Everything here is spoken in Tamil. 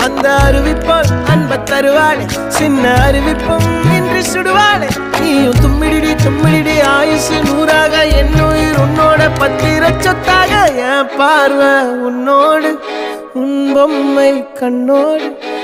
அந்த அறிவிப்பால் அன்ப தருவாளே சின்ன அறிவிப்பும் இன்றி சுடுவாளே நீயும் தும்மிடி தும்மிடி ஆயுசு 100ஆக என் உயிர் உன்னோட பத்திர சொத்தாக என் பார்வை உன்னோடு உன் பொம்மை கண்ணோடு